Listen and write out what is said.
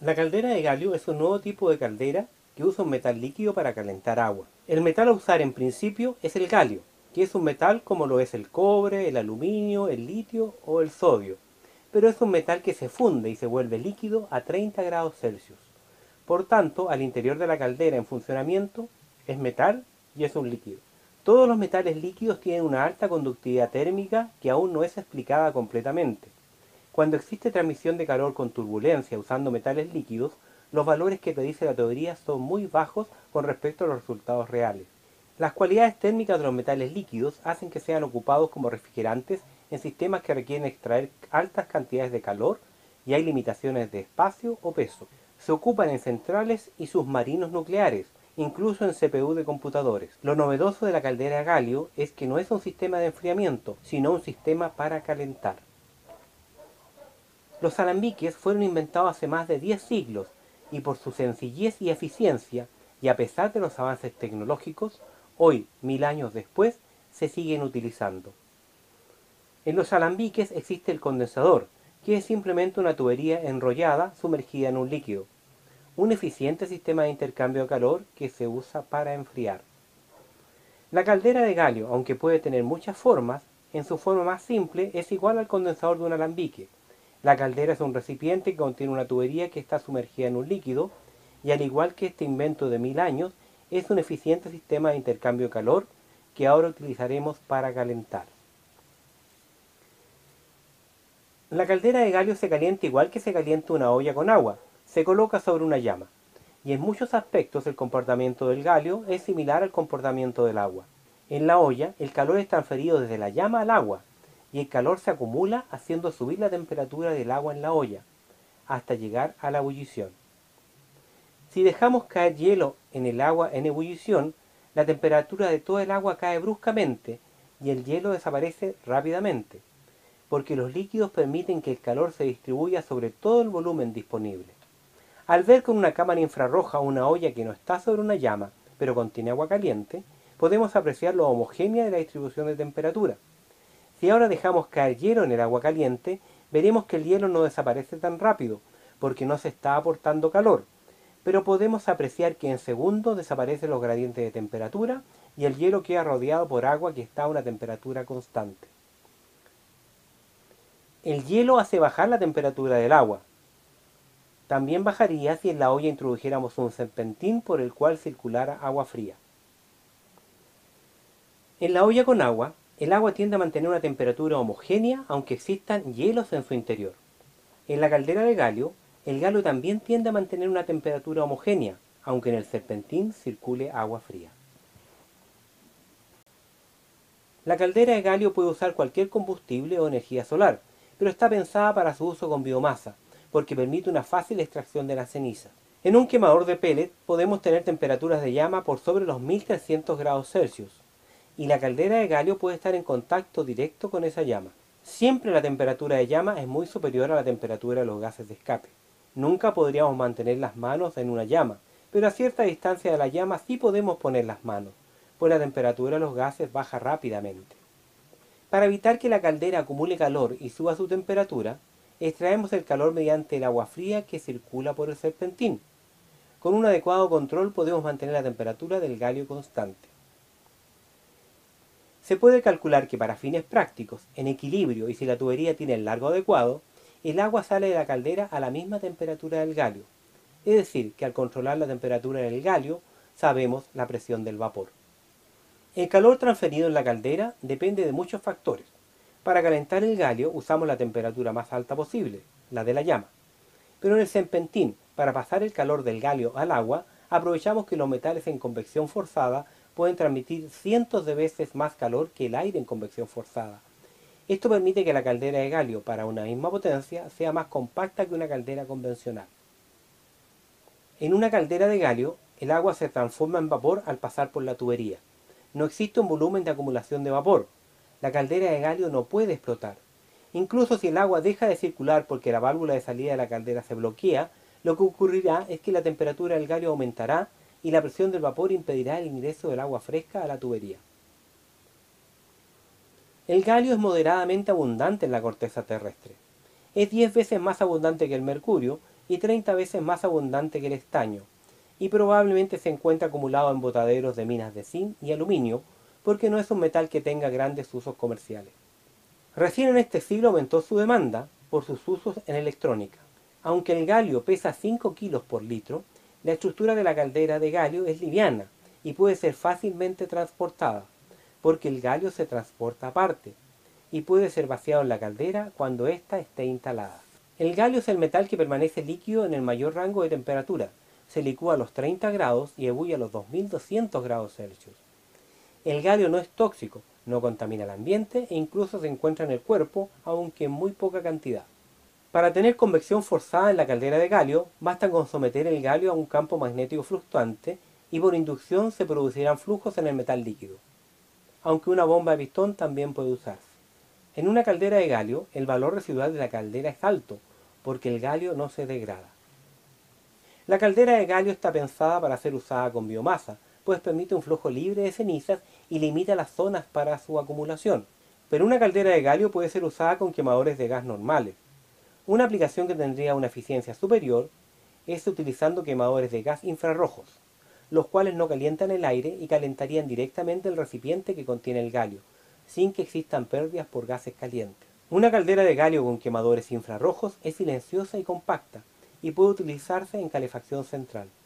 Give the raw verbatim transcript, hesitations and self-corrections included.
La caldera de galio es un nuevo tipo de caldera que usa un metal líquido para calentar agua. El metal a usar en principio es el galio, que es un metal como lo es el cobre, el aluminio, el litio o el sodio, pero es un metal que se funde y se vuelve líquido a treinta grados Celsius. Por tanto, al interior de la caldera en funcionamiento es metal y es un líquido. Todos los metales líquidos tienen una alta conductividad térmica que aún no es explicada completamente. Cuando existe transmisión de calor con turbulencia usando metales líquidos, los valores que predice la teoría son muy bajos con respecto a los resultados reales. Las cualidades térmicas de los metales líquidos hacen que sean ocupados como refrigerantes en sistemas que requieren extraer altas cantidades de calor y hay limitaciones de espacio o peso. Se ocupan en centrales y submarinos nucleares, incluso en C P U de computadores. Lo novedoso de la caldera galio es que no es un sistema de enfriamiento, sino un sistema para calentar. Los alambiques fueron inventados hace más de diez siglos y por su sencillez y eficiencia, y a pesar de los avances tecnológicos, hoy, mil años después, se siguen utilizando. En los alambiques existe el condensador, que es simplemente una tubería enrollada sumergida en un líquido. Un eficiente sistema de intercambio de calor que se usa para enfriar. La caldera de galio, aunque puede tener muchas formas, en su forma más simple es igual al condensador de un alambique. La caldera es un recipiente que contiene una tubería que está sumergida en un líquido, y al igual que este invento de mil años, es un eficiente sistema de intercambio de calor que ahora utilizaremos para calentar. La caldera de galio se calienta igual que se calienta una olla con agua, se coloca sobre una llama, y en muchos aspectos el comportamiento del galio es similar al comportamiento del agua. En la olla, el calor es transferido desde la llama al agua, y el calor se acumula haciendo subir la temperatura del agua en la olla, hasta llegar a la ebullición. Si dejamos caer hielo en el agua en ebullición, la temperatura de todo el agua cae bruscamente y el hielo desaparece rápidamente, porque los líquidos permiten que el calor se distribuya sobre todo el volumen disponible. Al ver con una cámara infrarroja una olla que no está sobre una llama, pero contiene agua caliente, podemos apreciar lo homogénea de la distribución de temperatura. Si ahora dejamos caer hielo en el agua caliente, veremos que el hielo no desaparece tan rápido, porque no se está aportando calor, pero podemos apreciar que en segundos desaparecen los gradientes de temperatura y el hielo queda rodeado por agua que está a una temperatura constante. El hielo hace bajar la temperatura del agua. También bajaría si en la olla introdujéramos un serpentín por el cual circulara agua fría. En la olla con agua, el agua tiende a mantener una temperatura homogénea aunque existan hielos en su interior. En la caldera de galio, el galio también tiende a mantener una temperatura homogénea, aunque en el serpentín circule agua fría. La caldera de galio puede usar cualquier combustible o energía solar, pero está pensada para su uso con biomasa, porque permite una fácil extracción de la ceniza. En un quemador de pellet podemos tener temperaturas de llama por sobre los mil trescientos grados Celsius, y la caldera de galio puede estar en contacto directo con esa llama. Siempre la temperatura de llama es muy superior a la temperatura de los gases de escape. Nunca podríamos mantener las manos en una llama, pero a cierta distancia de la llama sí podemos poner las manos, pues la temperatura de los gases baja rápidamente. Para evitar que la caldera acumule calor y suba su temperatura, extraemos el calor mediante el agua fría que circula por el serpentín. Con un adecuado control podemos mantener la temperatura del galio constante. Se puede calcular que para fines prácticos, en equilibrio y si la tubería tiene el largo adecuado, el agua sale de la caldera a la misma temperatura del galio. Es decir, que al controlar la temperatura del galio, sabemos la presión del vapor. El calor transferido en la caldera depende de muchos factores. Para calentar el galio usamos la temperatura más alta posible, la de la llama. Pero en el serpentín, para pasar el calor del galio al agua, aprovechamos que los metales en convección forzada pueden transmitir cientos de veces más calor que el aire en convección forzada. Esto permite que la caldera de galio para una misma potencia sea más compacta que una caldera convencional. En una caldera de galio, el agua se transforma en vapor al pasar por la tubería. No existe un volumen de acumulación de vapor. La caldera de galio no puede explotar. Incluso si el agua deja de circular porque la válvula de salida de la caldera se bloquea, lo que ocurrirá es que la temperatura del galio aumentará y la presión del vapor impedirá el ingreso del agua fresca a la tubería. El galio es moderadamente abundante en la corteza terrestre. Es diez veces más abundante que el mercurio, y treinta veces más abundante que el estaño, y probablemente se encuentra acumulado en botaderos de minas de zinc y aluminio, porque no es un metal que tenga grandes usos comerciales. Recién en este siglo aumentó su demanda por sus usos en electrónica. Aunque el galio pesa cinco kilos por litro, la estructura de la caldera de galio es liviana y puede ser fácilmente transportada, porque el galio se transporta aparte, y puede ser vaciado en la caldera cuando ésta esté instalada. El galio es el metal que permanece líquido en el mayor rango de temperatura. Se licúa a los treinta grados y ebulle a los dos mil doscientos grados Celsius. El galio no es tóxico, no contamina el ambiente e incluso se encuentra en el cuerpo, aunque en muy poca cantidad. Para tener convección forzada en la caldera de galio, basta con someter el galio a un campo magnético fluctuante y por inducción se producirán flujos en el metal líquido, aunque una bomba de pistón también puede usarse. En una caldera de galio, el valor residual de la caldera es alto, porque el galio no se degrada. La caldera de galio está pensada para ser usada con biomasa, pues permite un flujo libre de cenizas y limita las zonas para su acumulación. Pero una caldera de galio puede ser usada con quemadores de gas normales. Una aplicación que tendría una eficiencia superior es utilizando quemadores de gas infrarrojos, los cuales no calientan el aire y calentarían directamente el recipiente que contiene el galio, sin que existan pérdidas por gases calientes. Una caldera de galio con quemadores infrarrojos es silenciosa y compacta, y puede utilizarse en calefacción central.